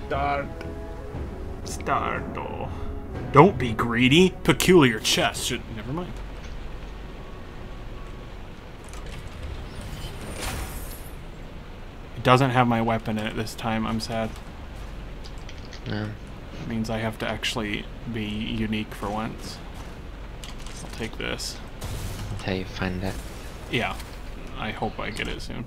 Start. Don't be greedy. Peculiar chest. Should never mind. It doesn't have my weapon in it this time. I'm sad. No. It means I have to actually be unique for once. I'll take this. Until you find it. Yeah. I hope I get it soon.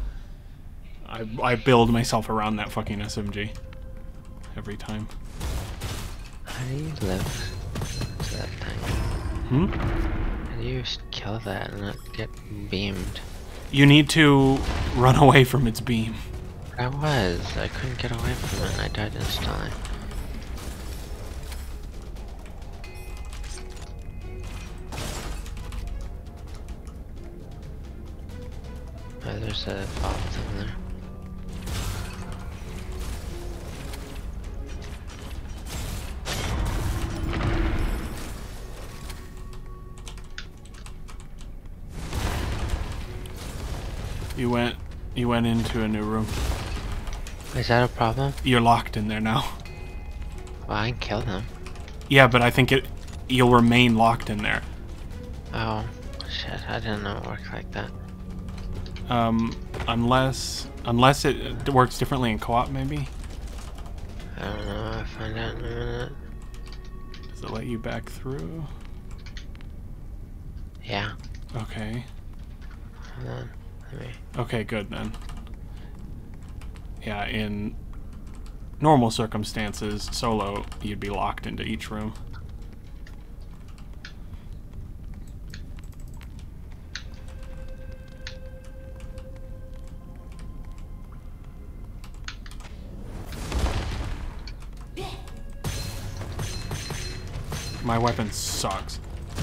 I build myself around that fucking SMG. Every time. How do you live to that thing? Hmm? How do you kill that and not get beamed? You need to run away from its beam. I couldn't get away from it and I died instantly. Oh, there's a vault in there. You went into a new room. Is that a problem? You're locked in there now. Well, I can kill them. Yeah, but I think you'll remain locked in there. Oh, shit, I didn't know it worked like that. Unless it works differently in co-op, maybe? I don't know, I'll find out in a minute. Does it let you back through? Yeah. Okay. Hold on, let me... Okay, good then. Yeah, in normal circumstances, solo, you'd be locked into each room. My weapon sucks.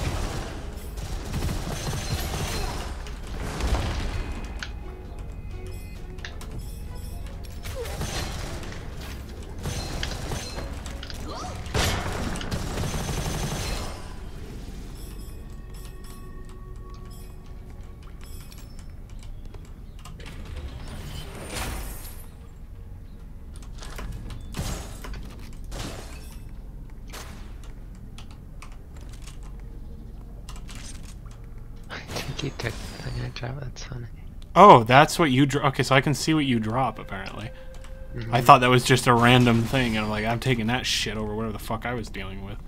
You took the thing I dropped, that's funny. Oh, that's what you drop. Okay, so I can see what you drop, apparently. I thought that was just a random thing, and I'm like, I'm taking that shit over whatever the fuck I was dealing with.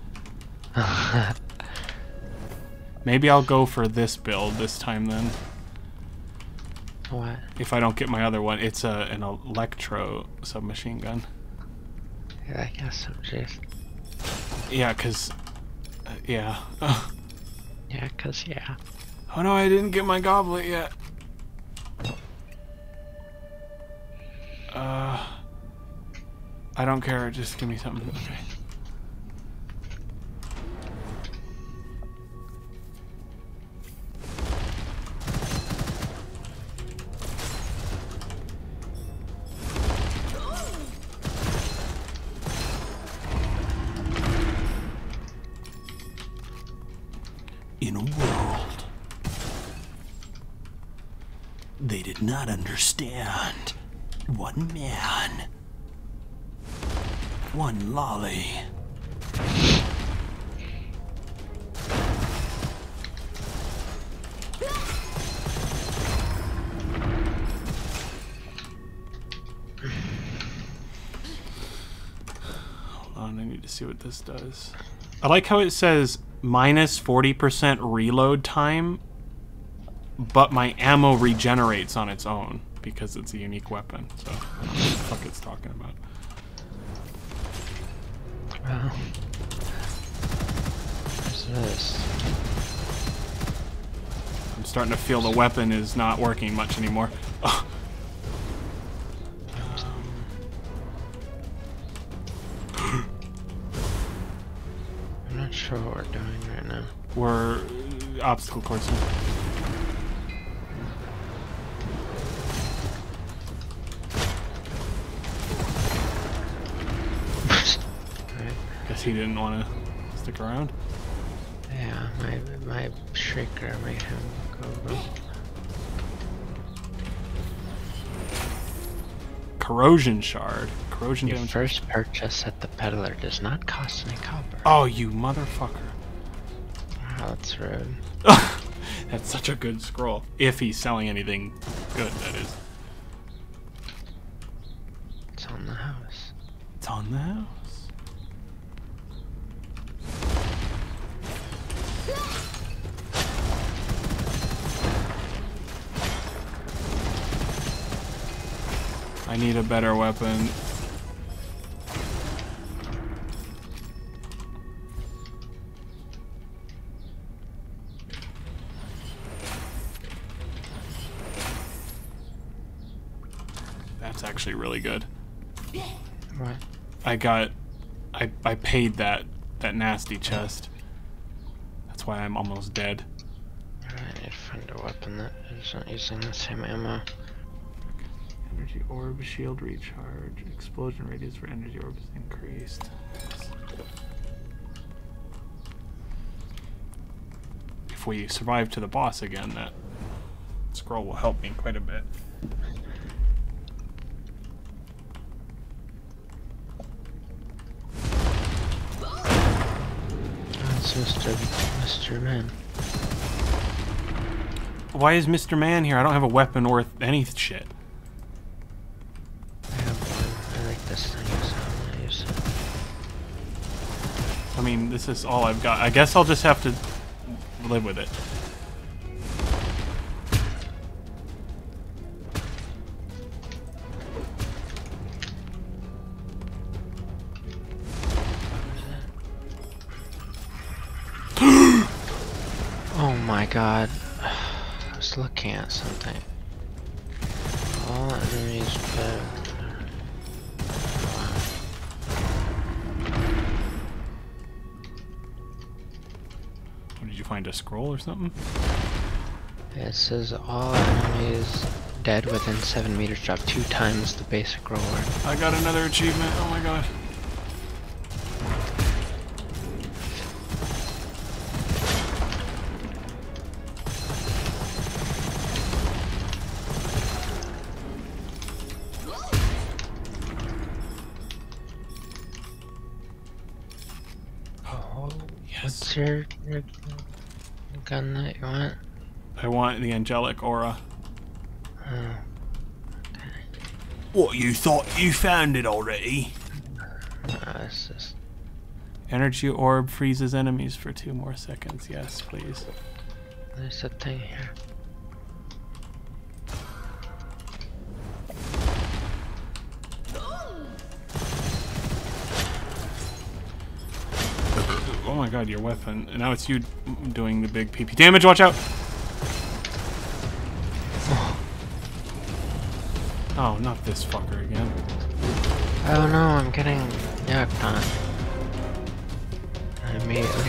Maybe I'll go for this build this time, then. What? If I don't get my other one, it's an electro submachine gun. Yeah, I guess I'm just... Yeah, cause... yeah. Yeah, cause yeah. Oh no, I didn't get my goblet yet. I don't care, just give me something. Okay. In a world they did not understand, one man, one lolly. Hold on, I need to see what this does. I like how it says minus 40% reload time, but my ammo regenerates on its own because it's a unique weapon. So, what the fuck it's talking about? Well, what's this? I'm starting to feel the weapon is not working much anymore. Oh. I'm not sure what we're doing right now. We're obstacle coursing. Guess he didn't want to stick around. Yeah, my shrieker made him go. Corrosion shard. corrosion Your damage. first purchase at the peddler does not cost any copper. Oh, you motherfucker. Wow, that's rude. That's such a good scroll. If he's selling anything good, that is. It's on the house. It's on the house. I need a better weapon. That's actually really good. What? I paid that nasty chest. That's why I'm almost dead. I need to find a weapon that is not using the same ammo. Energy orb, shield recharge, explosion radius for energy orbs increased. If we survive to the boss again, that scroll will help me quite a bit. That's Mr. Man. Why is Mr. Man here? I don't have a weapon or any shit. I have one. I like this thing, so I'm gonna use it. I mean, this is all I've got. I guess I'll just have to live with it. Oh my god. I was looking at something. All enemies better. What, did you find a scroll or something? It says all enemies dead within 7 meters drop 2 times the basic reward. I got another achievement. Oh my god. What's your gun that you want? I want the angelic aura. Oh, What, you thought you found it already? no, it's just... Energy orb freezes enemies for 2 more seconds. Yes, please. There's a thing here. Oh my god, your weapon. And now it's you doing the big PP damage. Watch out! Oh, not this fucker again. Oh no, I'm getting yacked on. Immediately.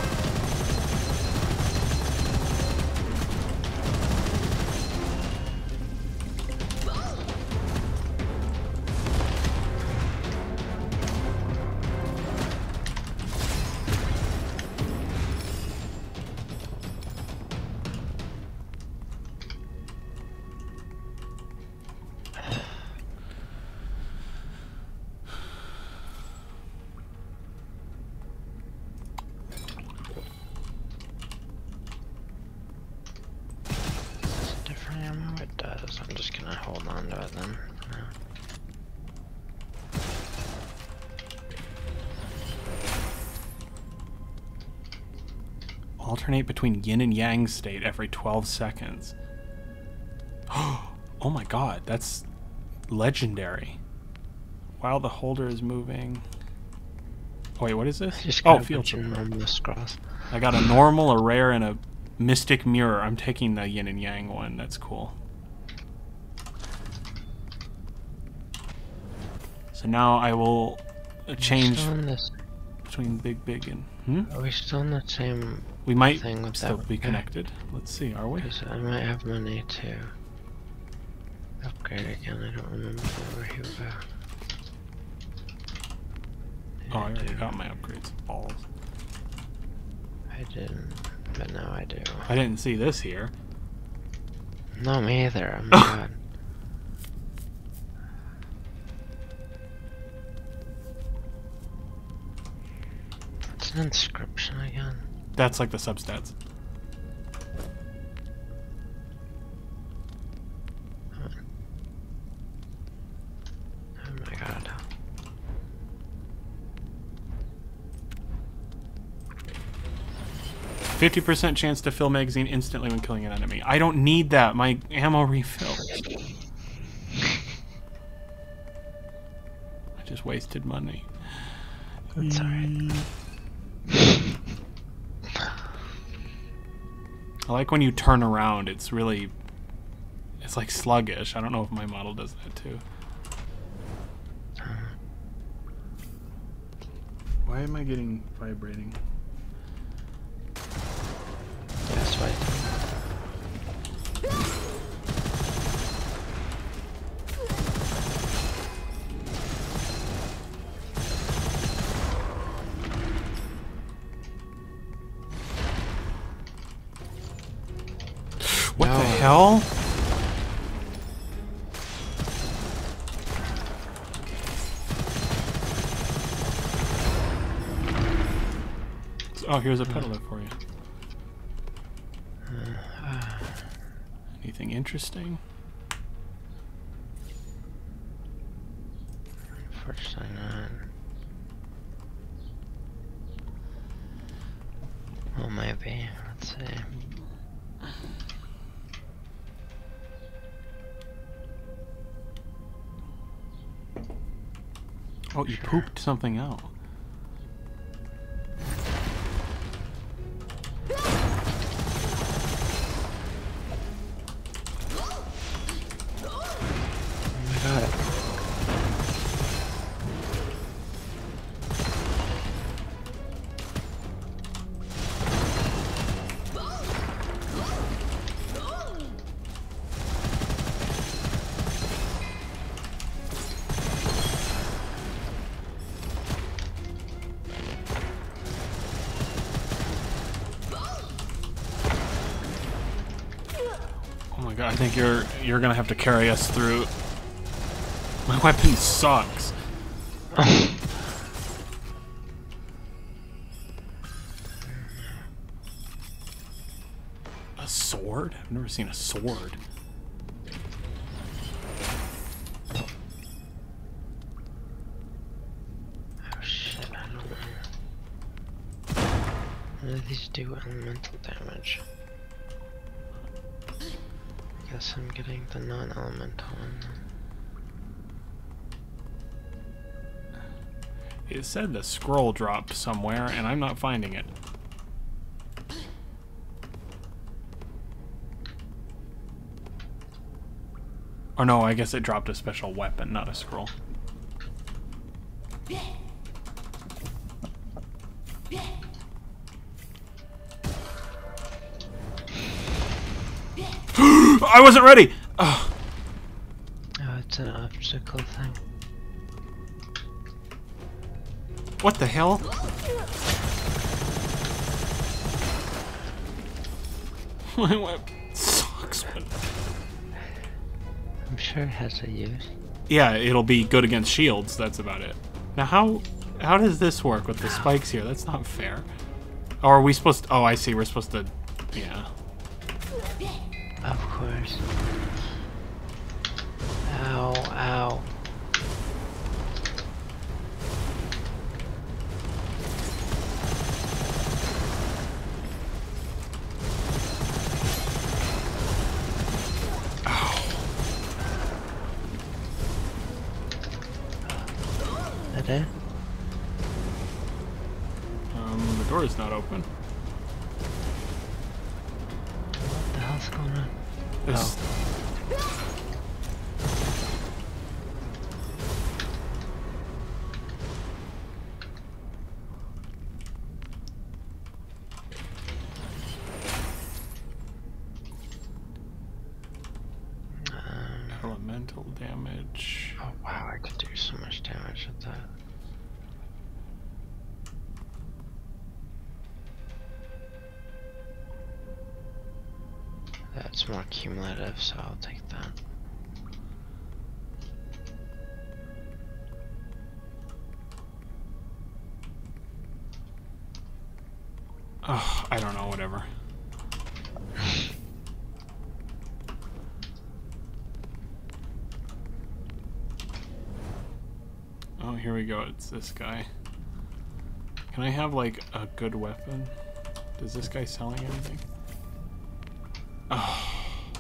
Different ammo? It does. I'm just gonna hold on to it then. No. Alternate between yin and yang state every 12 seconds. Oh my god, that's legendary. While the holder is moving. Oh, wait, what is this? Just Oh, got a field bunch of trip. normal scrolls. I got a normal, a rare, and a mystic mirror. I'm taking the yin and yang one. That's cool. So now I will change Still in this. between big and... Are we still in the same We might thing with still that be guy? connected. Let's see, are we? 'Cause I might have money to upgrade again. I don't remember where he would go. Oh, I already got my upgrades. Balls. I didn't, but now I do. I didn't see this here. No, me either. Oh my god. Inscription again. That's like the substats. Oh my god. 50% chance to fill magazine instantly when killing an enemy. I don't need that. My ammo refills. I just wasted money. That's alright. I like when you turn around. It's really... It's like sluggish. I don't know if my model does that too. Why am I getting vibrating? That's right. What the hell? Oh, here's a peddler for you. Anything interesting? Unfortunately not. Well, maybe. Let's see. Oh, you pooped something out. I think you're gonna have to carry us through. My weapon sucks. A sword? I've never seen a sword. Oh shit, I don't know. What do these do elemental damage? Guess I'm getting the non-elemental one. It said the scroll dropped somewhere, and I'm not finding it. Or no, I guess it dropped a special weapon, not a scroll. I wasn't ready! Oh. Oh, it's an obstacle thing. What the hell? My weapon sucks, but... I'm sure it has a use. Yeah, it'll be good against shields, that's about it. Now how does this work with the spikes here? That's not fair. Or are we supposed to... Oh, I see, we're supposed to... Yeah. Of course. Ow, ow. That it? The door is not open. What the hell's going on? This... Elemental damage. Oh wow, I could do so much damage with that. That's more cumulative, so I'll take that. Oh, I don't know, whatever. Oh, here we go. It's this guy. Can I have, like, a good weapon? Is this guy selling anything? Oh.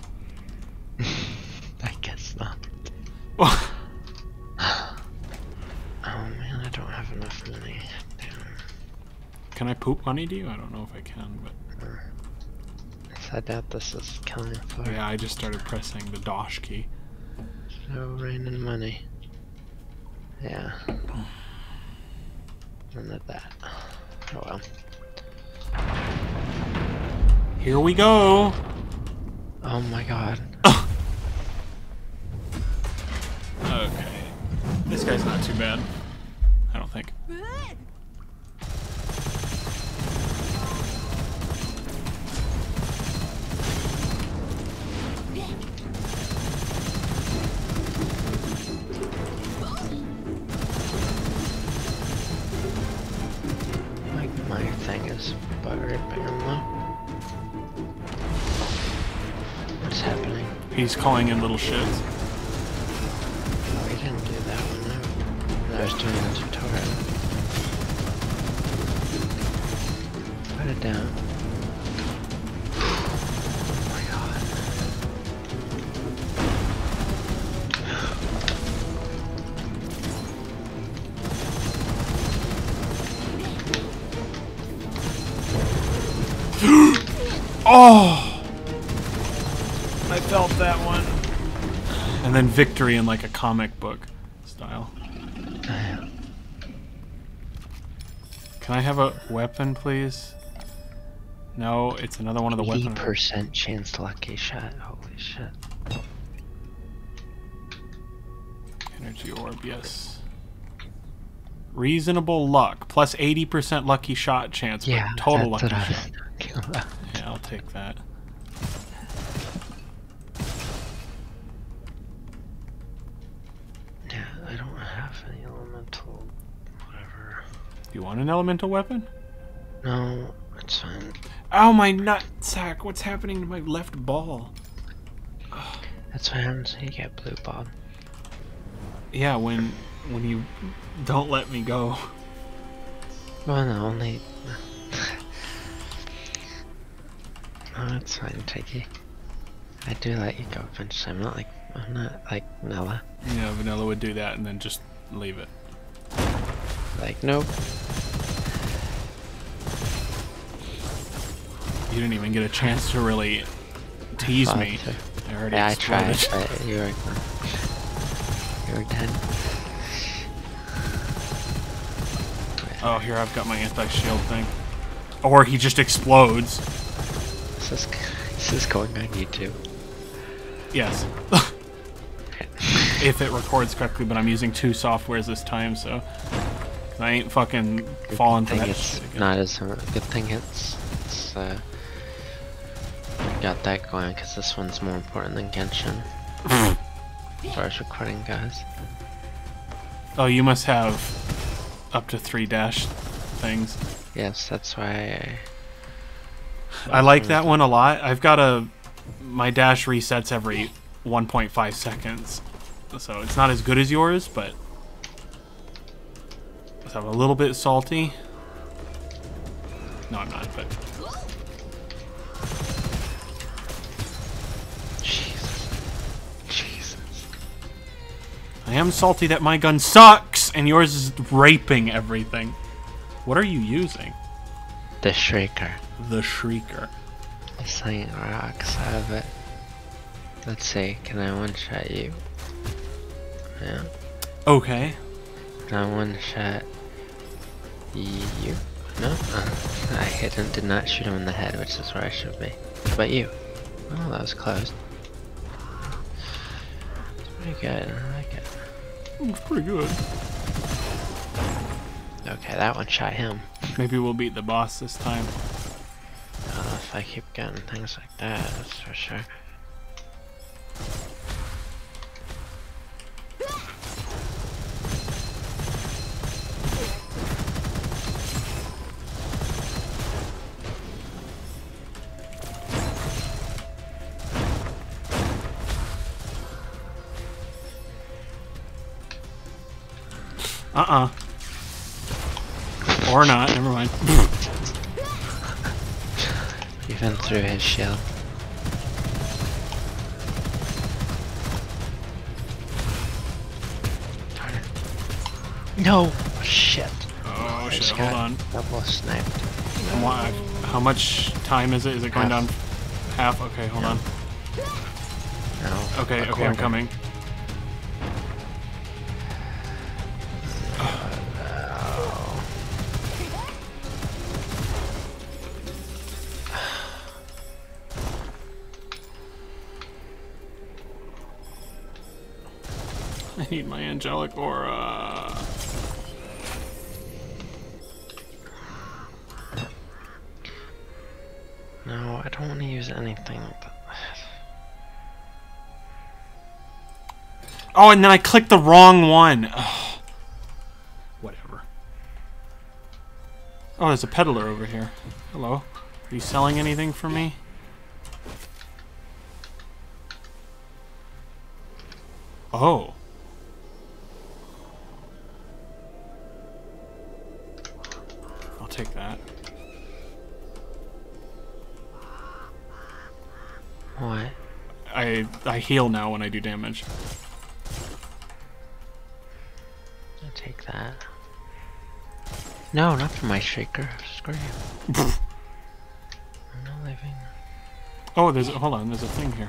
I guess not. Oh. Oh man, I don't have enough money. Damn. Can I poop money to you? I don't know if I can, but... I doubt this is killing for. Yeah, I just started pressing the dosh key. So raining money. Yeah. None of that. Oh well. Here we go! Oh my god. Okay. This guy's not too bad. I don't think. My thing is buggered, but I'm What's happening? He's calling in little shits. Oh, he didn't do that one, no. I was doing the tutorial. Put it down. Oh my god. Oh! I felt that one. And then victory in like a comic book style. Can I have a weapon, please? No, it's another one of the weapons. 80% chance lucky shot. Holy shit. Energy orb, yes. Reasonable luck. Plus 80% lucky shot chance. Yeah, total that's lucky what I was shot. talking about. Yeah, I'll take that. Yeah, I don't have any elemental whatever. You want an elemental weapon? No, it's fine. Oh, my nutsack! What's happening to my left ball? That's what happens when you get blue ball. Yeah, when you don't let me go. Well, no, only... Oh, it's fine, Tikey. I do let you go eventually. I'm not like Nella. Yeah, Vanilla would do that and then just leave it. Like, nope. You didn't even get a chance to really tease me. I already Yeah, I exploded. tried, but you were dead. Oh, here I've got my anti-shield thing. Or he just explodes. This is going on YouTube. Yes. If it records correctly, but I'm using 2 softwares this time, so I ain't fucking falling for that shit again. Not as good thing it's got that going because this one's more important than Genshin. As far as recording goes. Oh, you must have up to 3 dash things. Yes, that's why I like that one a lot. I've got my dash resets every 1.5 seconds. So it's not as good as yours, but I'm a little bit salty. No, I'm not, but Jesus. I am salty that my gun sucks and yours is raping everything. What are you using? The Shrieker. The Shrieker. The slinging rocks out of it. Let's see, can I one-shot you? Yeah. Okay. Can I one-shot you? No? I did not shoot him in the head, which is where I should be. How about you? Oh, that was close. It's pretty good, I like it. It's pretty good. Okay, that one shot him. Maybe we'll beat the boss this time. If I keep getting things like that, that's for sure. Or not, never mind. Even through his shield. Darn it. No! Shit. Oh shit, hold on. Double sniped. How much time is it? Is it going down half? Okay, hold on. No. Okay, okay, I'm coming. I need my angelic aura. No, I don't want to use anything. Oh, and then I clicked the wrong one. Ugh. Whatever. Oh, there's a peddler over here. Hello. Are you selling anything for me? Oh. I'll take that. What? I heal now when I do damage. I'll take that. No, not for my shaker. Screw you. I'm not leaving. Oh, hold on, there's a thing here.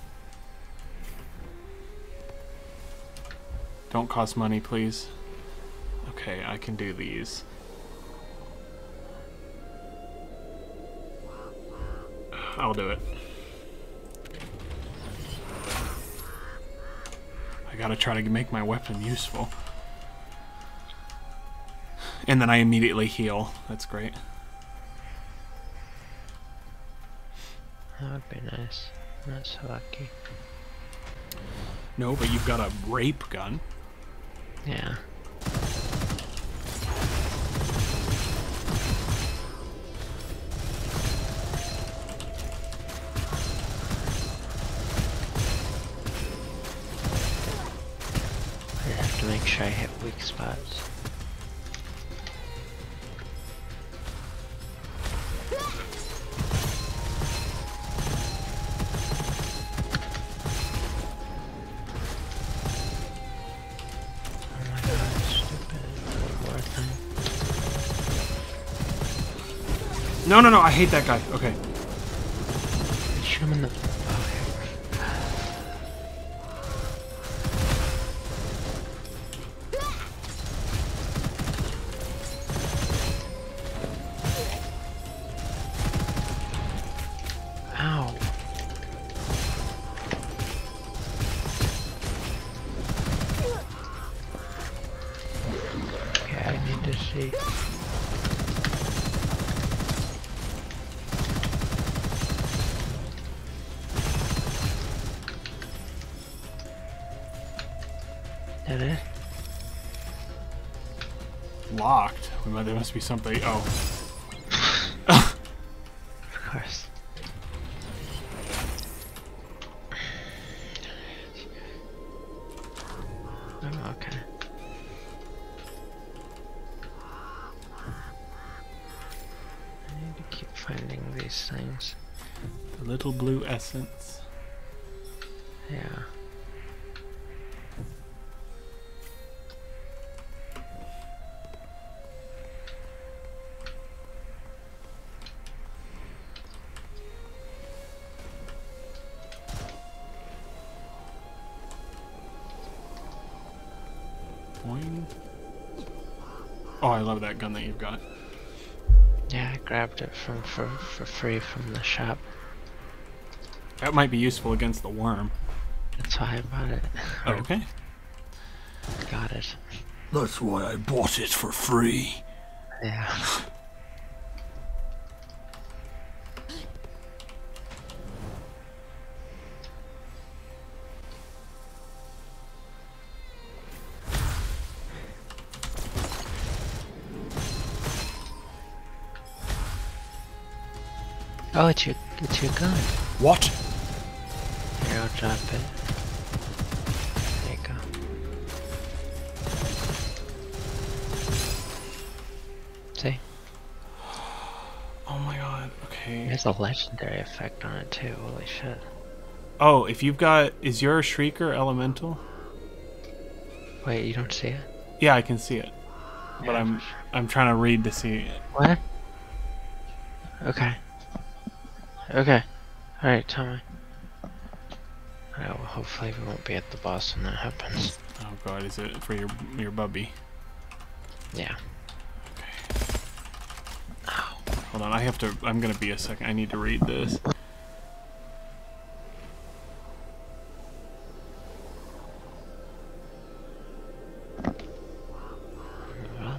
Don't cost money, please. Okay, I can do these. I'll do it. I gotta try to make my weapon useful. And then I immediately heal. That's great. That would be nice. Not so lucky. No, but you've got a rape gun. Yeah. I have to make sure I hit weak spots. No, no, no, I hate that guy. Okay. Shoot him in the... Okay. Ow. Okay, I need to see. Did it? Locked. There must be something. Oh. Of course. Oh, okay. I need to keep finding these things. The little blue essence. Yeah. Boing. Oh, I love that gun that you've got. Yeah, I grabbed it for free from the shop. That might be useful against the worm. That's why I bought it. Oh, okay. Got it. That's why I bought it for free. Yeah. Oh, it's your gun. What? Here, I'll drop it. There you go. Okay. There's a legendary effect on it too. Holy shit. Oh, if you've got... Is your Shrieker elemental? Wait, you don't see it? Yeah, I can see it. But Yeah, I'm trying to read to see... What? Okay. Okay. Alright, tell me. Alright, well, hopefully we won't be at the boss when that happens. Oh god, is it for your bubby? Yeah. Okay. Ow. Hold on, I'm gonna be a second. I need to read this. Well,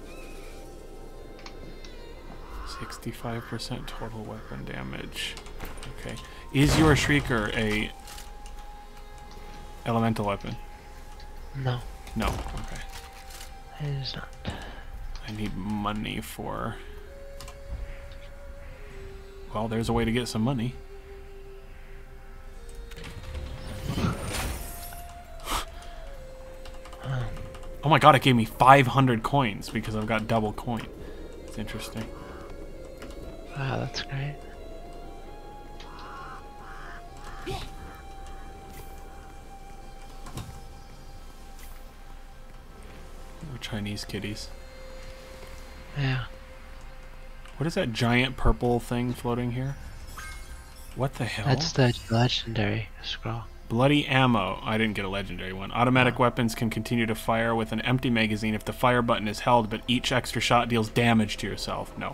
65% total weapon damage. Okay. Is your Shrieker a elemental weapon? no, No. Okay. it is not. I need money for... Well, there's a way to get some money. Oh my god, it gave me 500 coins because I've got double coin. It's interesting. Wow, that's great. We're Chinese kitties. Yeah. What is that giant purple thing floating here? What the hell? That's the legendary scroll. Bloody ammo. I didn't get a legendary one. Automatic weapons can continue to fire with an empty magazine if the fire button is held, but each extra shot deals damage to yourself. No.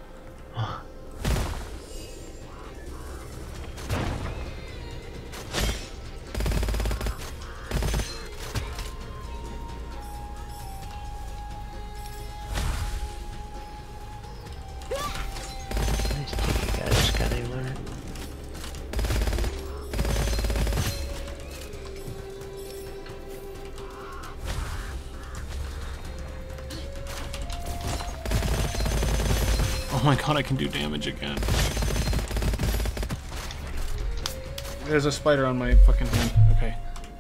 These sticky guys gotta learn. Oh my god, I can do damage again. There's a spider on my fucking hand. Okay.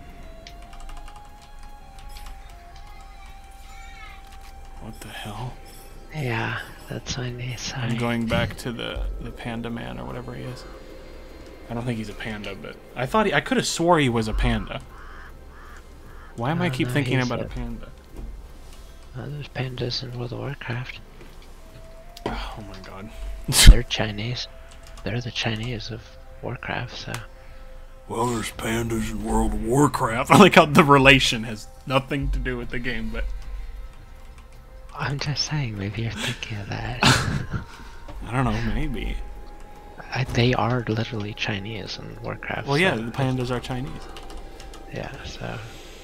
What the hell? Yeah, that's my niece. I'm going back to the panda man or whatever he is. I don't think he's a panda, but I could have swore he was a panda. Why am I keep no, thinking he's about a- a panda? There's pandas in World of Warcraft. Oh my god. They're Chinese. They're the Chinese of Warcraft, so. Well, there's pandas in World of Warcraft. I like how the relation has nothing to do with the game, but I'm just saying, maybe you're thinking of that. I don't know, maybe. They are literally Chinese in Warcraft. Well, yeah, so- the pandas are Chinese. Yeah, so.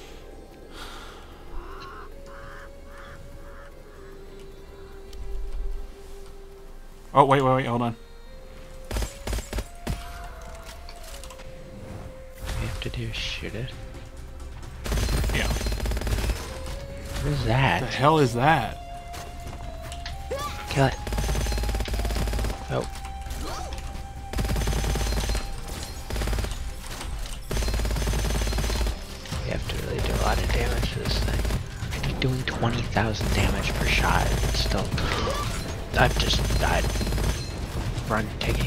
Oh, wait, hold on. All you have to do is shoot it. Yeah. What is What that? the hell is that? Kill it. Oh. You have to really do a lot of damage to this thing. You're doing 20,000 damage per shot. It's still. I've just died. Run, Tiggy.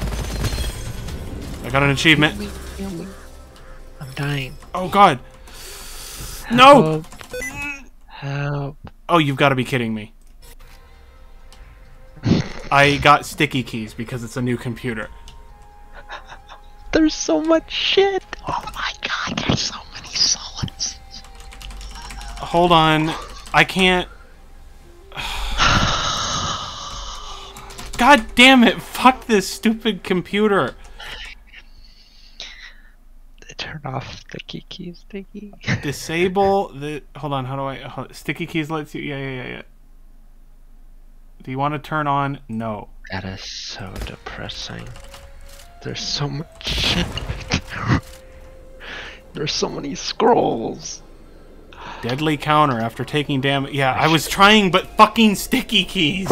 I got an achievement. I'm dying. Oh god. No! Help. Oh, you've got to be kidding me. I got sticky keys because it's a new computer. There's so much shit. Oh my god, there's so many solids. Hold on. I can't... God damn it! Fuck this stupid computer! Turn off sticky keys, Sticky. Disable the... Hold on, how do I... Sticky keys lets you... Yeah. Do you want to turn on? No. That is so depressing. There's so much shit. There's so many scrolls. Deadly counter after taking damage. Yeah, I was trying, but fucking sticky keys.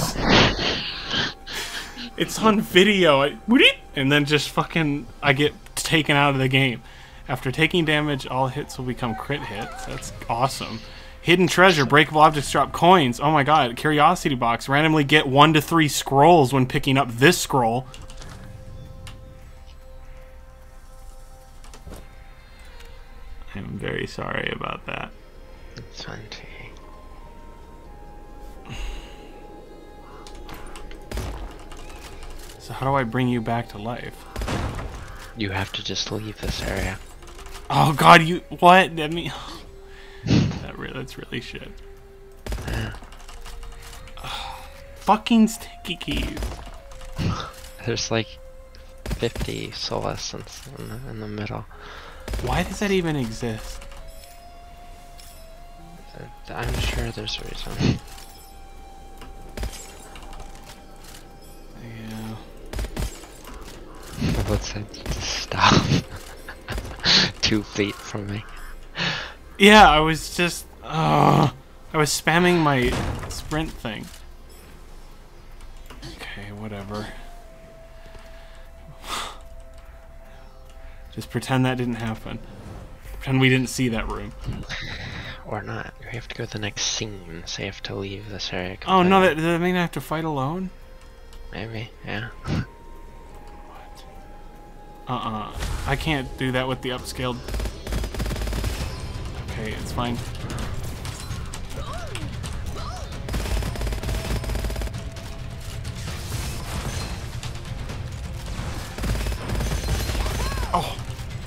It's on video. And then just fucking... I get taken out of the game. After taking damage, all hits will become crit hits. That's awesome. Hidden treasure, breakable objects drop coins. Oh my god, curiosity box. Randomly get 1 to 3 scrolls when picking up this scroll. I'm very sorry about that. It's fine too. So how do I bring you back to life? You have to just leave this area. Oh god, you what? I mean, that's really shit. Yeah. Fucking sticky keys. There's like 50 soul essence in the middle. Why does that even exist? I'm sure there's a reason. Yeah. Let's just stop. 2 feet from me. Yeah, I was just I was spamming my sprint thing. Okay, whatever. Just pretend that didn't happen. Pretend we didn't see that room. Or not. You have to go to the next scene, so you have to leave this area completely. Oh no, does that mean I have to fight alone? Maybe, yeah. What? I can't do that with the upscaled. Okay, it's fine. Oh.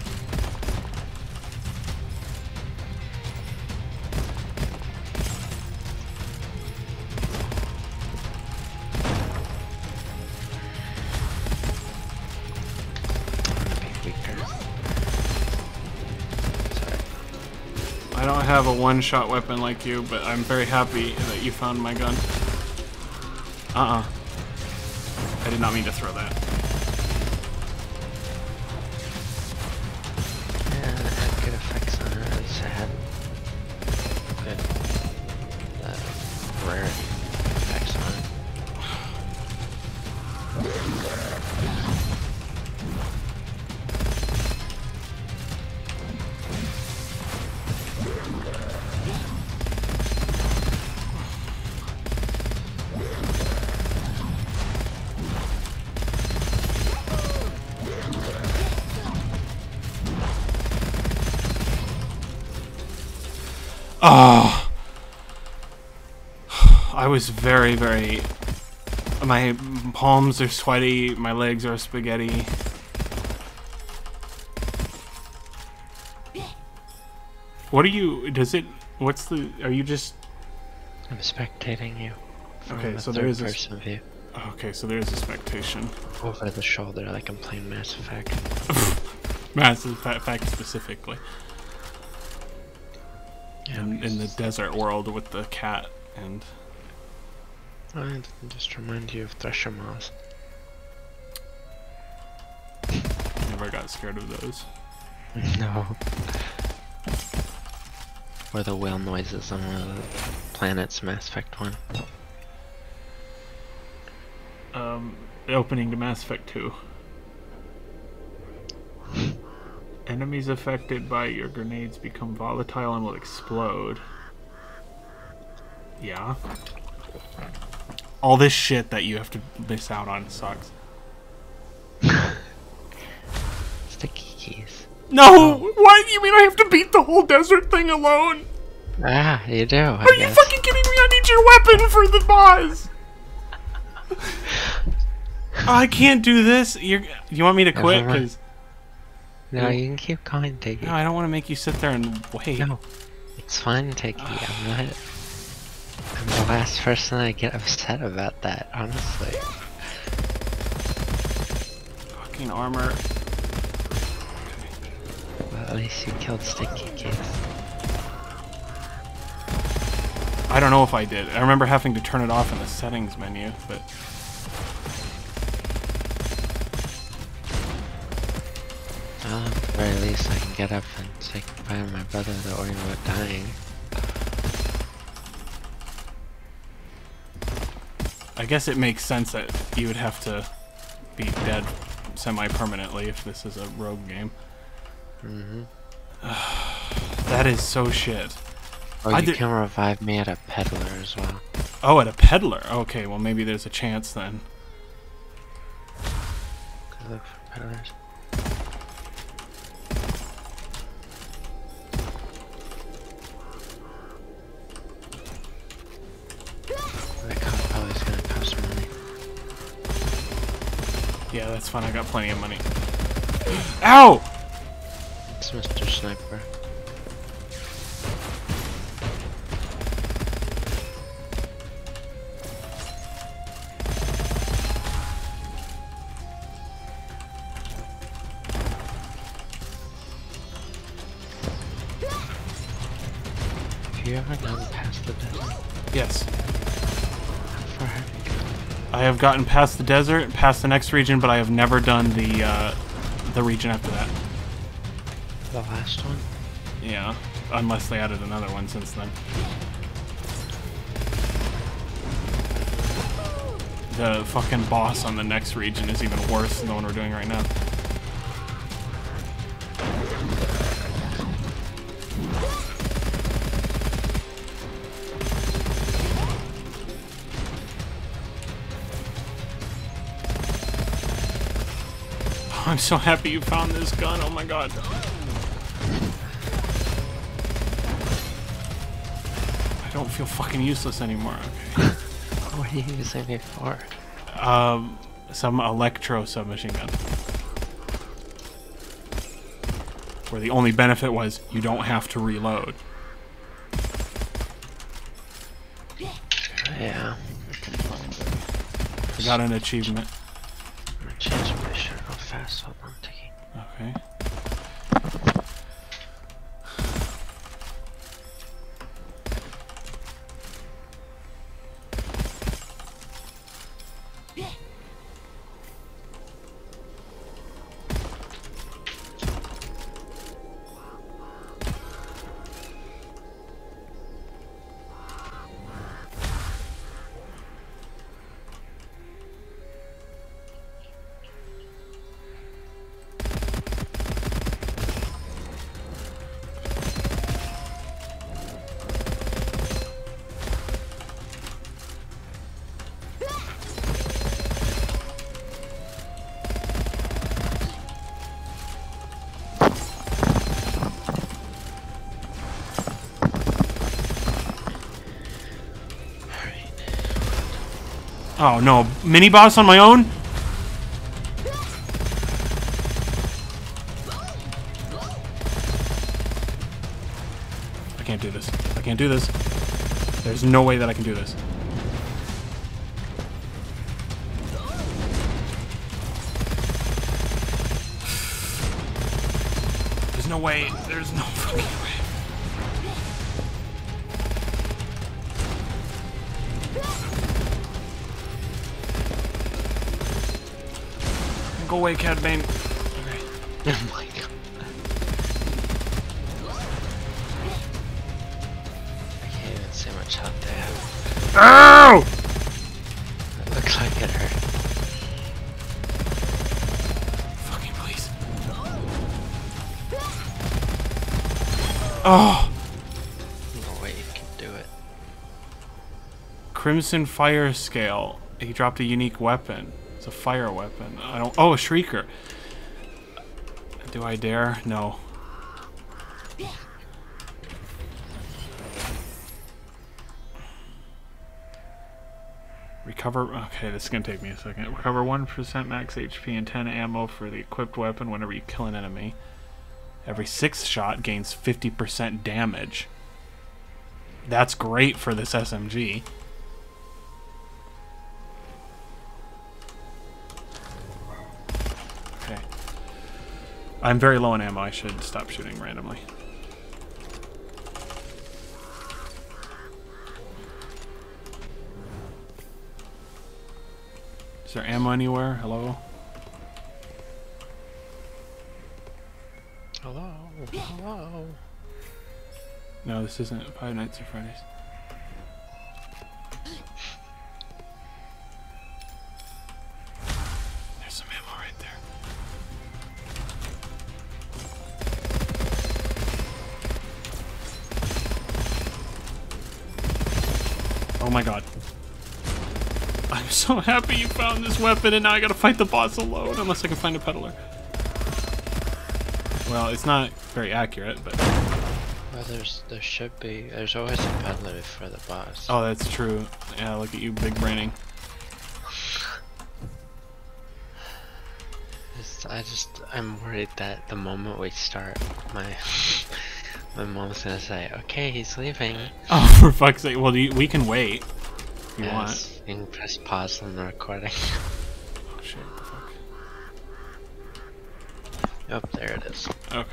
I don't have a one-shot weapon like you, but I'm very happy that you found my gun. I did not mean to throw that. Yeah, it had good effects on it. At least it had good rarity effects on it. Oh, I was very, very... My palms are sweaty, my legs are spaghetti. What are you... What's the... Are you just... I'm spectating you. Okay, so there is a... person view. Okay, so there is a spectation. Over the shoulder, like I'm playing Mass Effect. Mass Effect specifically. Yeah, in the desert world with the cat and... I just remind you of Thresher Moths. Never got scared of those. No. Or the whale noises on one of the planets, Mass Effect 1. The opening to Mass Effect 2. Enemies affected by your grenades become volatile and will explode. Yeah. All this shit that you have to miss out on sucks. Sticky keys. No! What? You mean I have to beat the whole desert thing alone? Ah, you do, I Are you fucking kidding me? I need your weapon for the boss! I can't do this. You want me to quit? Cause no, you can keep going, Tiggy. No, I don't want to make you sit there and wait. No, it's fine, Tiggy. I'm the last person I get upset about that, honestly. Fucking armor. Well, at least you killed Sticky Keys. I don't know if I did. I remember having to turn it off in the settings menu, but... Well, at the very least I can get up and say goodbye to my brother that worried about dying. I guess it makes sense that you would have to be dead semi-permanently if this is a rogue game. Mm-hmm. That is so shit. Oh, you can revive me at a peddler as well. Oh, at a peddler. Okay, well maybe there's a chance then. Go look for peddlers. That probably is gonna cost money. Yeah, that's fine. I got plenty of money. Ow! It's Mr. Sniper. Have you ever gone past the desert? Yes. How far have you gone? I have gotten past the desert, past the next region, but I have never done the region after that. The last one? Yeah, unless they added another one since then. The fucking boss on the next region is even worse than the one we're doing right now. I'm so happy you found this gun, oh my god. I don't feel fucking useless anymore, okay. What are you using me for? Some electro submachine gun. Where the only benefit was you don't have to reload. Yeah. I got an achievement. I'm gonna change my shirt real fast while I'm taking. Okay. Oh no, mini boss on my own? I can't do this. I can't do this. There's no way that I can do this. There's no way. There's no fucking way. Go away, Cad Bane. Okay. Oh my god. I can't even see how much health they have. Ow! It looks like it hurt. Fucking please. Oh! No way you can do it. Crimson Fire Scale. He dropped a unique weapon. It's a fire weapon. I don't. Oh, a shrieker. Do I dare? No. Recover. Okay, this is gonna take me a second. Recover 1% max HP and 10 ammo for the equipped weapon whenever you kill an enemy. Every 6th shot gains 50% damage. That's great for this SMG. I'm very low on ammo. I should stop shooting randomly. Is there ammo anywhere? Hello? Hello? Hello? No, this isn't Five Nights at Freddy's. There's some ammo right there. Oh my god. I'm so happy you found this weapon, and now I gotta fight the boss alone, unless I can find a peddler. Well, it's not very accurate, but... Well, there's always a peddler before the boss. Oh, that's true. Yeah, look at you, big braining. I'm worried that the moment we start, my mom's gonna say, okay, he's leaving. Oh, for fuck's sake. Well, we can wait. If you want. You can press pause on the recording. Oh, shit. Fuck. Oh, there it is. Okay.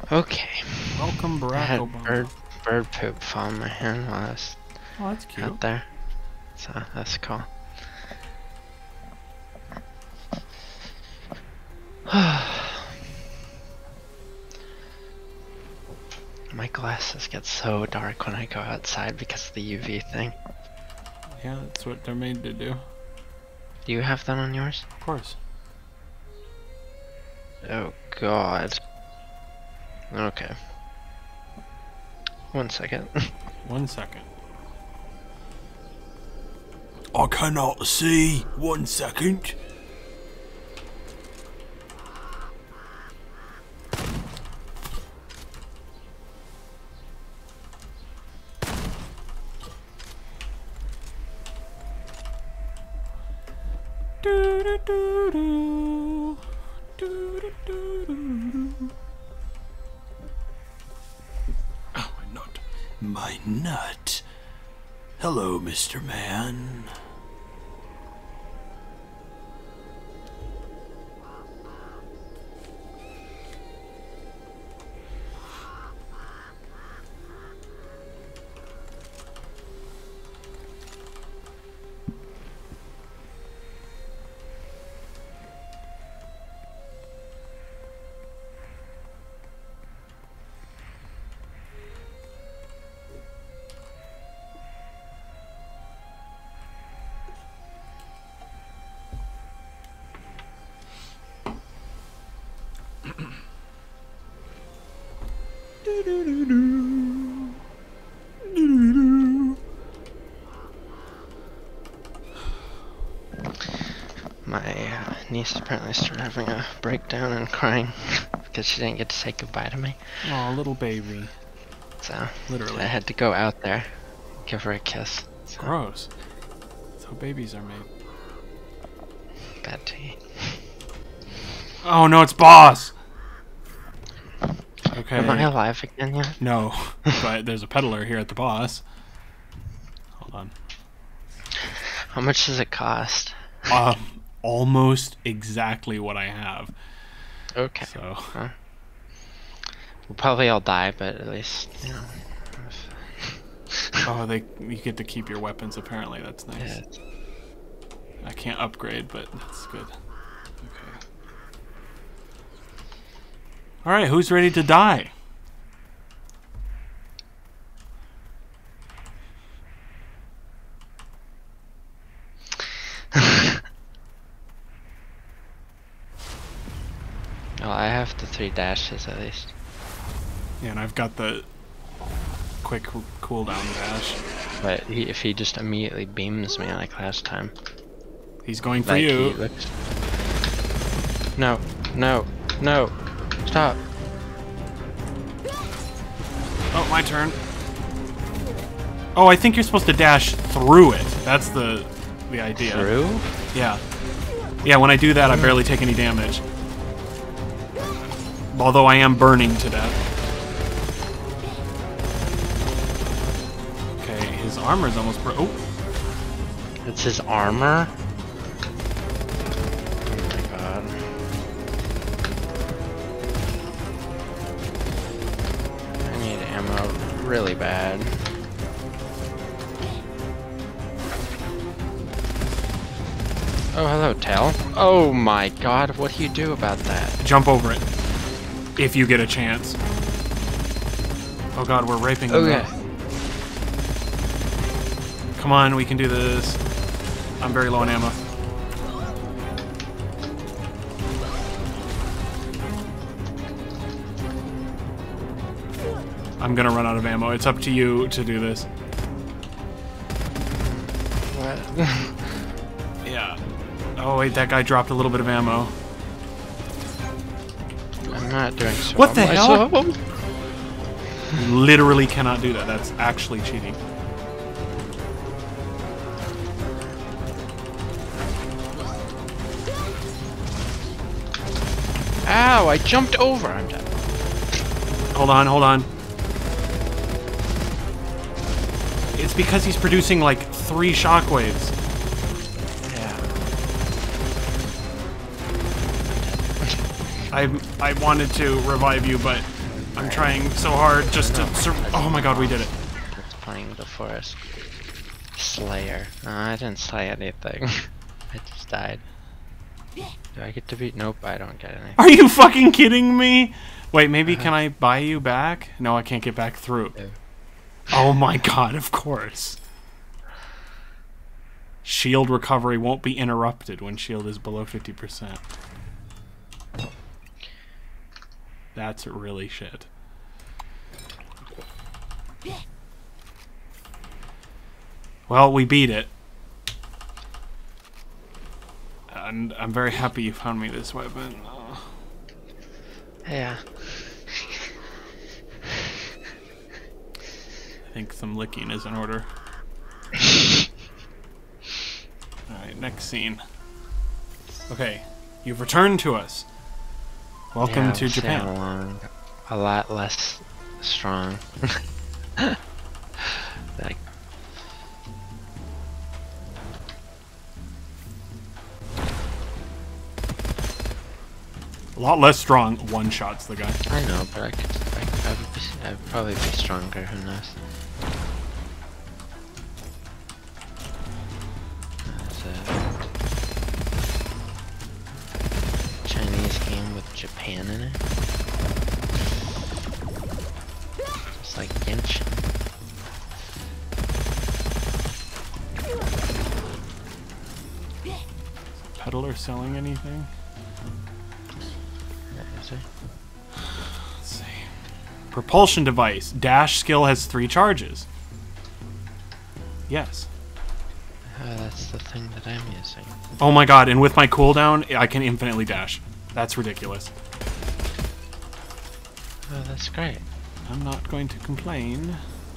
Okay. Welcome, I Barack had Obama. bird poop fall in my hand while I was Oh, that's cute. out there. So that's cool. My glasses get so dark when I go outside because of the UV thing. Yeah, that's what they're made to do. Do you have that on yours? Of course. Oh god. Okay. 1 second. 1 second. I cannot see. 1 second. Oh, my nut. My nut. Hello, Mr. Man. My niece apparently started having a breakdown and crying because she didn't get to say goodbye to me. Oh, little baby. So Literally. I had to go out there, give her a kiss. So, Gross. That's how babies are made. bad to eat. Oh no, it's boss! Okay. Am I alive again yet? No, but there's a peddler here at the boss. Hold on. How much does it cost? Almost exactly what I have. Okay. So. We'll probably all die, but at least, you know. Oh, you get to keep your weapons apparently, that's nice. Yeah. I can't upgrade, but that's good. Okay. Alright, who's ready to die? Well, I have the 3 dashes at least. Yeah, and I've got the quick cooldown dash. But if he just immediately beams me like last time. He's going for Like you. No, no, no. Stop. Oh, my turn. Oh, I think you're supposed to dash through it. That's the idea. Through? Yeah. Yeah, when I do that, I barely take any damage. Although I am burning to death. Okay, his armor's almost broke. Oh! It's his armor? Oh my god. I need ammo really bad. Oh, hello, Tail. Oh my god, what do you do about that? Jump over it. If you get a chance. Oh god, we're raping him. Okay. Come on, we can do this. I'm very low on ammo. I'm gonna run out of ammo. It's up to you to do this. What? Yeah. Oh wait, that guy dropped a little bit of ammo. I'm not doing so What the hell? myself. You literally cannot do that. That's actually cheating. Ow, I jumped over. I'm dead. Hold on, hold on. It's because he's producing like 3 shockwaves. Yeah. I wanted to revive you, but I'm trying so hard just to oh my god, we did it. It's playing the Forest Slayer. No, I didn't slay anything. I just died. Do I get to beat? Nope, I don't get anything. Are you fucking kidding me? Wait, maybe can I buy you back? No, I can't get back through. No. Oh my god, of course. Shield recovery won't be interrupted when shield is below 50%. That's really shit. Well, we beat it. And I'm very happy you found me this weapon. Oh. Yeah. I think some licking is in order. Alright, next scene. Okay, you've returned to us. Welcome Yeah, to Japan. Along. A lot less strong. Like, A lot less strong. One shots the guy. I know, but I'd probably be stronger. Who knows? It's a Chinese game with Japan in it. Just like Genshin. Peddler selling anything? Is it? Let's see. Propulsion device. Dash skill has 3 charges. Yes. Oh, that's the thing that I'm using. Oh my god, and with my cooldown, I can infinitely dash. That's ridiculous. Oh, that's great. I'm not going to complain.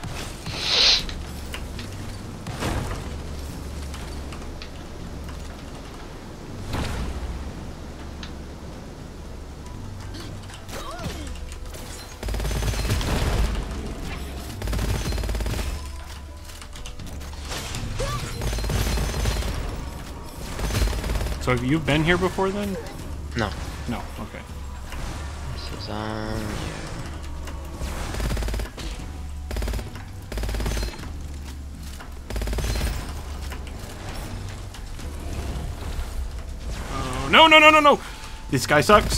So have you been here before then? No. No, okay. This is on you. Oh, no, no, no, no, no! This guy sucks.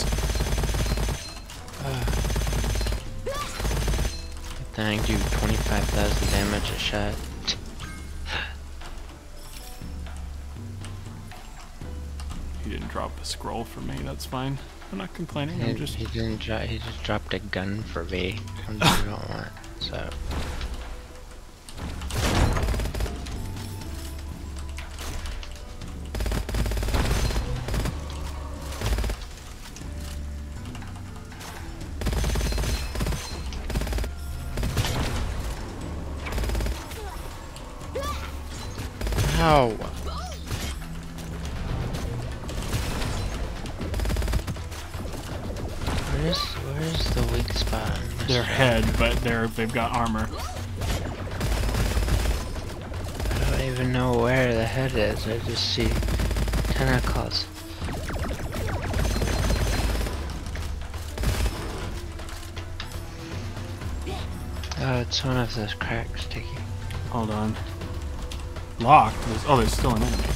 Then I do 25,000 damage a shot. He didn't drop a scroll for me, that's fine. I'm not complaining, I'm just... He didn't he just dropped a gun for me. Which I don't want, so... Ow! Where's the weak spot on this Their shot? head, but they've got armor. I don't even know where the head is. I just see tentacles. Oh, it's one of those cracks, Tiki. Hold on. Locked? There's still an enemy.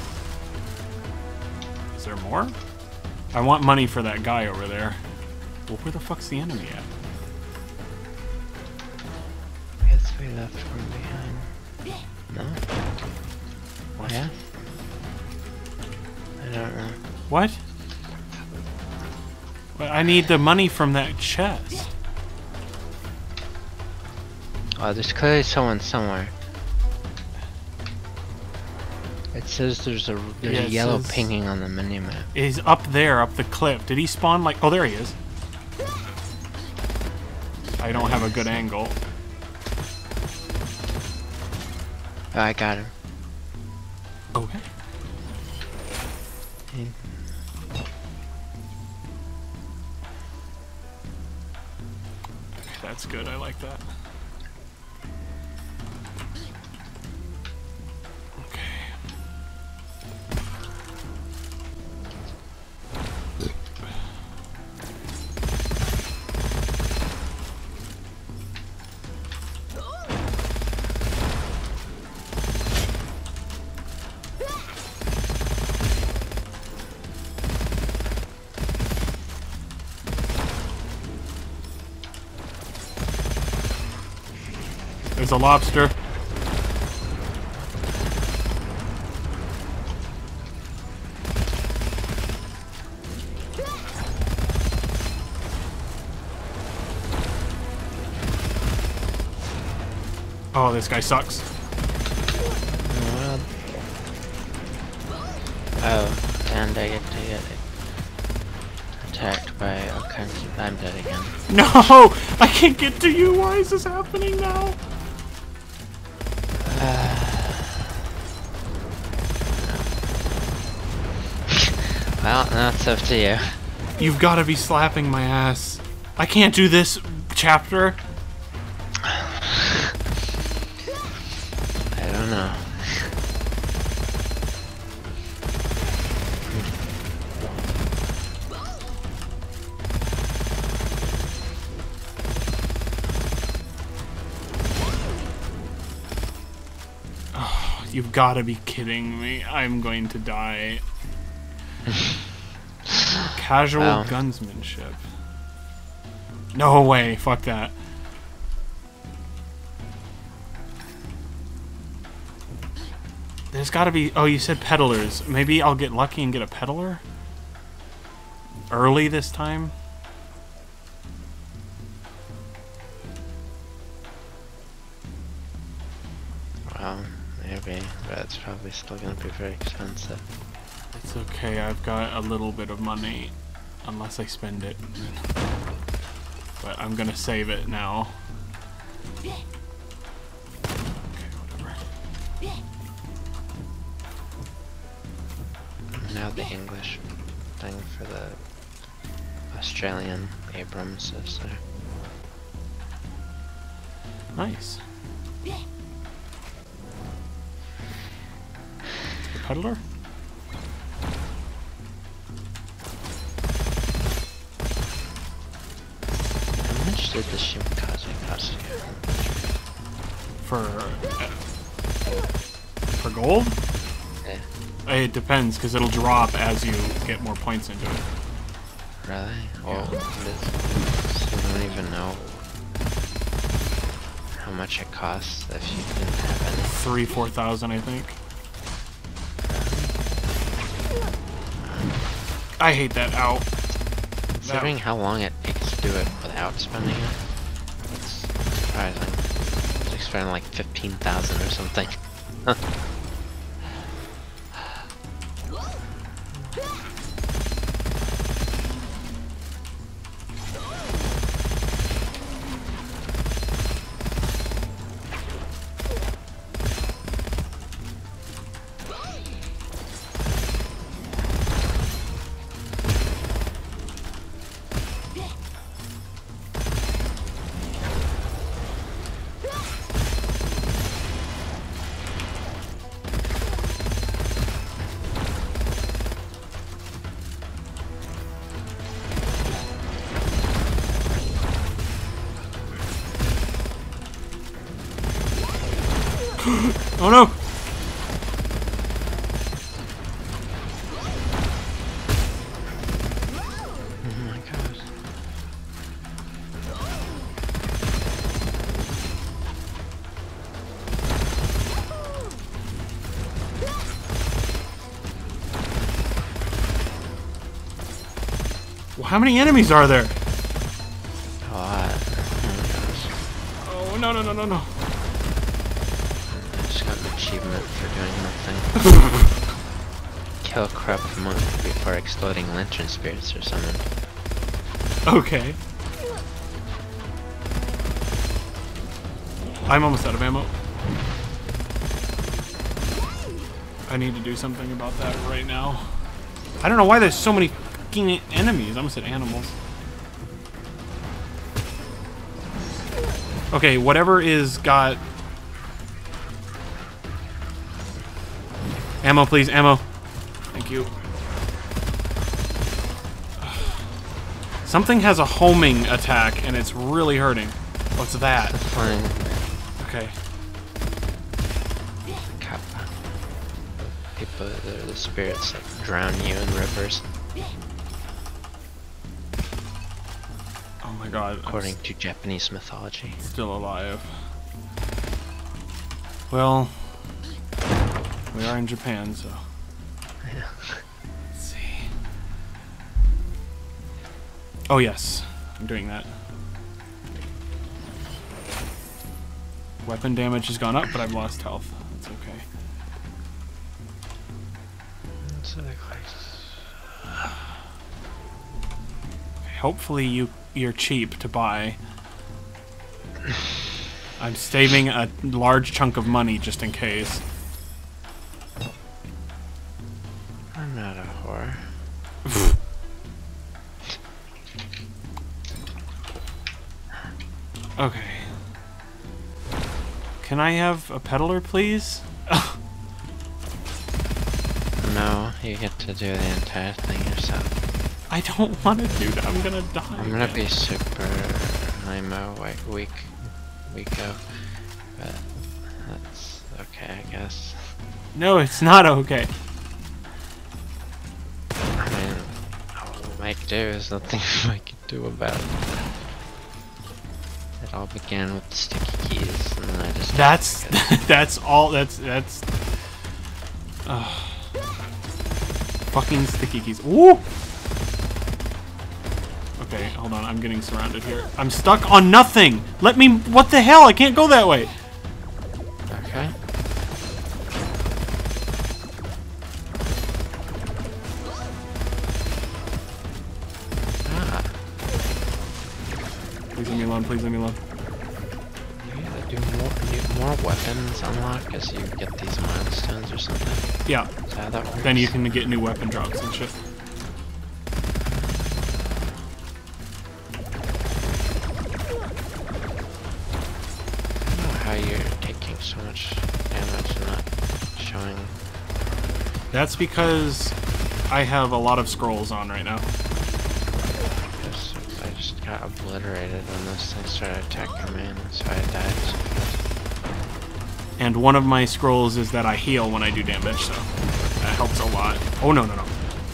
Is there more? I want money for that guy over there. Well, where the fuck's the enemy at? I guess we left from behind. No? What? Yeah? I don't know. What? Well, I need the money from that chest. Oh, there's clearly someone somewhere. It says there's a yellow pinging on the minimap. He's up there, up the cliff. Did he spawn like... Oh, there he is. I don't have a good angle. Oh, I got him. Okay. That's good, I like that. There's a lobster. Oh, this guy sucks. Oh, and I get to get attacked by all kinds of... I'm dead again. No! I can't get to you! Why is this happening now? Well, that's up to you. You've got to be slapping my ass. I can't do this chapter. I don't know. Oh, you've got to be kidding me. I'm going to die. Casual gunsmanship. No way. Fuck that. There's gotta be... Oh, you said peddlers. Maybe I'll get lucky and get a peddler? Early this time? Well, maybe, but it's probably still gonna be very expensive. It's okay, I've got a little bit of money. Unless I spend it. But I'm gonna save it now. Okay, whatever. Now the English thing for the Australian Abrams is there. Nice. The peddler? How much did the Shimkaze cost you? For gold? Yeah. It depends, because it'll drop as you get more points into it. Really? Well, so you don't even know how much it costs if you didn't have any. 3,000-4,000, I think. I hate that out. Considering how long it takes to do it without spending it, it's surprising. I was expecting like 15,000 or something. Oh no! Oh my gosh. Well, how many enemies are there? A lot. Oh my gosh. Oh, no, no, no, no, no. I just got an achievement for doing nothing. Kill a corrupt monk before exploding lantern spirits or something. Okay. I'm almost out of ammo. I need to do something about that right now. I don't know why there's so many fucking enemies. I almost said animals. Okay, whatever is got... Ammo, please, ammo. Thank you. Something has a homing attack, and it's really hurting. What's that? That's fine. Okay. Kappa. People, the spirits that drown you in rivers, Oh my god. according to Japanese mythology. Still alive. Well, we are in Japan, so. Yeah. Let's see. Oh, yes. I'm doing that. Weapon damage has gone up, but I've lost health. That's okay. Hopefully you're cheap to buy. I'm saving a large chunk of money just in case. I'm not a whore. Okay. Can I have a peddler, please? No, you get to do the entire thing yourself. I don't want to do that. I'm gonna die. I'm gonna be super IMO weako, but that's okay, I guess. No, it's not okay. I mean, all I can do is nothing I can do about it. It all began with the sticky keys, and then I just... That's all, that's... Fucking sticky keys. Ooh! Okay, hold on, I'm getting surrounded here. I'm stuck on nothing! Let me... What the hell? I can't go that way! Okay. Ah. Please leave me alone, please leave me alone. You gotta do more weapons unlock as you get these milestones or something. Yeah. Is that how that works? Then you can get new weapon drops and shit. I don't know how you're taking so much damage and not showing. That's because I have a lot of scrolls on right now. I just got obliterated when this thing started attacking me, and so I died. And one of my scrolls is that I heal when I do damage, so that helps a lot. Oh, no, no, no.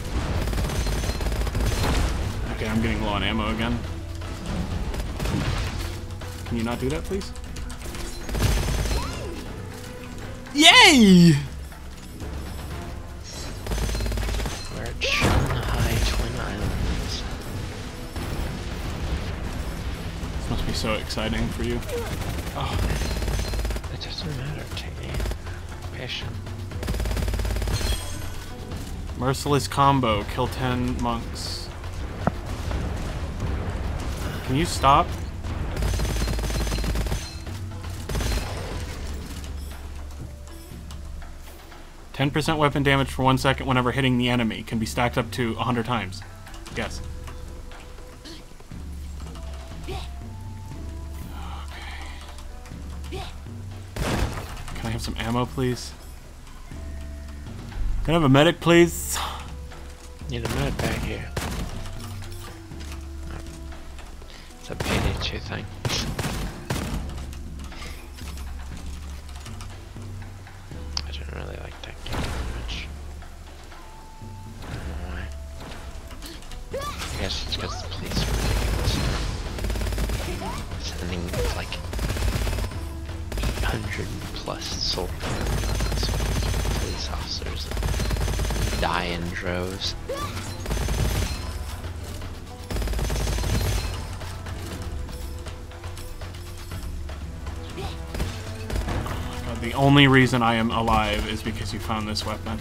Okay, I'm getting low on ammo again. Can you not do that, please? Yay! We're at Shanghai Twin Islands. This must be so exciting for you. Oh. It doesn't matter to me. Patient. Merciless combo. Kill 10 monks. Can you stop? %10 weapon damage for 1 second whenever hitting the enemy. Can be stacked up to 100 times. Yes. Can I have some ammo, please? Can I have a medic, please? Need a med back here. It's a payday 2 thing. I don't really like that game very much. I don't know why. I guess it's because the police are ridiculous. Sending like 800 plus soldiers, police officers that die in droves. God, the only reason I am alive is because you found this weapon.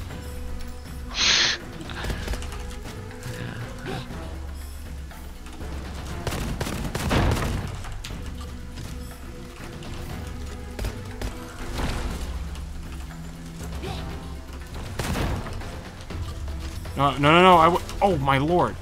No, no, no, no, oh my lord.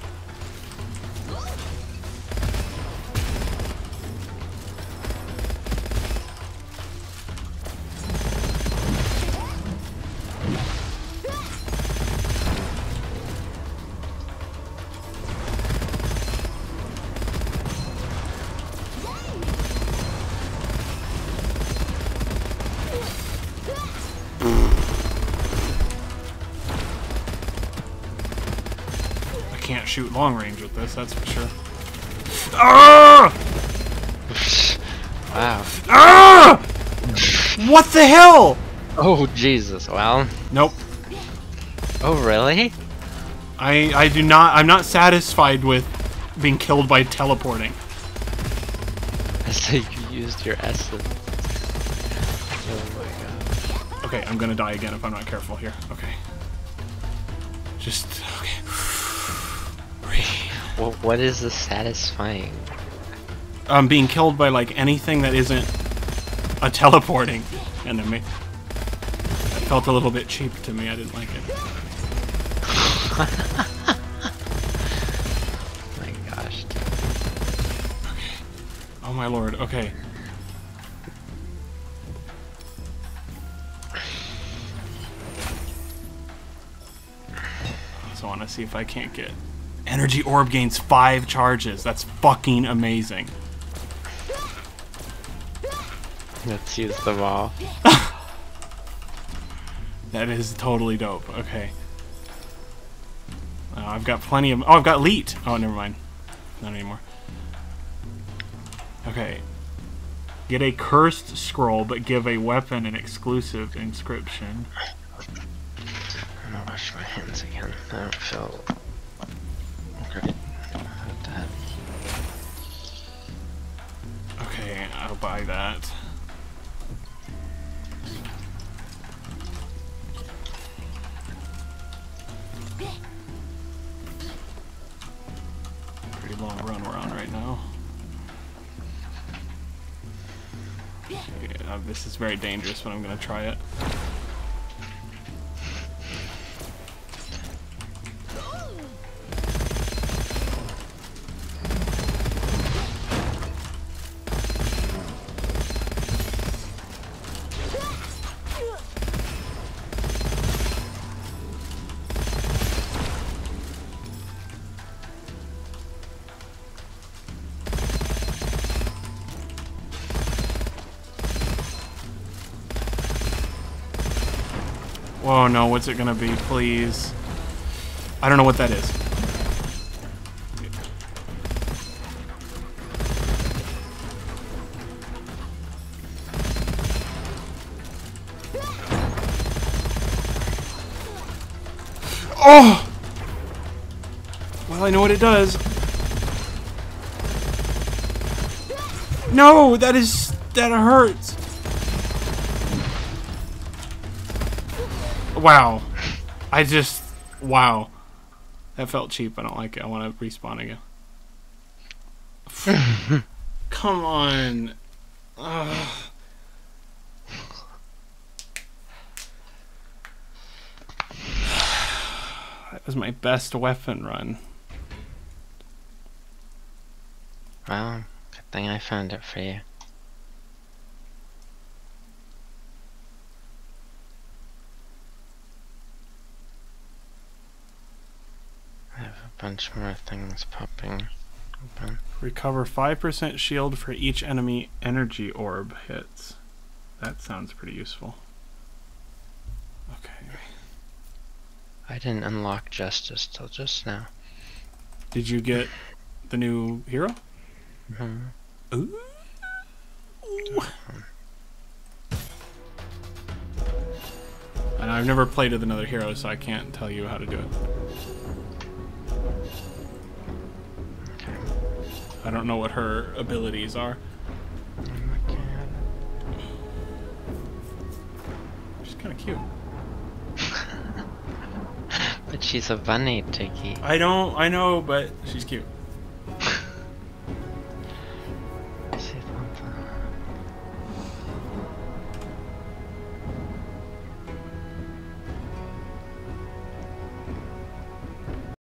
Can't shoot long range with this, that's for sure. Ah! Wow. Ah! What the hell? Oh Jesus! Well. Nope. Oh really? I do not. I'm not satisfied with being killed by teleporting. So you used your essence. Oh my god. Okay, I'm gonna die again if I'm not careful here. Okay. Just okay. Breathe. What is the satisfying? Being killed by like anything that isn't a teleporting enemy. That felt a little bit cheap to me. I didn't like it. My gosh. Okay. Oh my lord. Okay. So I want to see if I can't get energy orb gains 5 charges. That's fucking amazing. Let's use the wall. That is totally dope. Okay. I've got plenty of... Oh, I've got Leet. Oh, never mind. Not anymore. Okay. Get a cursed scroll, but give a weapon an exclusive inscription. I'm gonna wash my hands again. I don't feel great about that. Okay, I'll buy that. Pretty long run we're on right now. Yeah, this is very dangerous, but I'm gonna try it. Oh no, what's it gonna be, please? I don't know what that is. Oh! Well, I know what it does. No, that hurts. Wow. Wow. That felt cheap. I don't like it. I want to respawn again. Come on. Ugh. That was my best weapon run. Well, good thing I found it for you. I have a bunch more things popping open. Recover 5% shield for each enemy energy orb hits. That sounds pretty useful. Okay. I didn't unlock Justice till just now. Did you get the new hero? Mm-hmm. Ooh. And I've never played with another hero, so I can't tell you how to do it. Okay. I don't know what her abilities are. She's kind of cute. But she's a bunny, Tiggy. I know, but she's cute.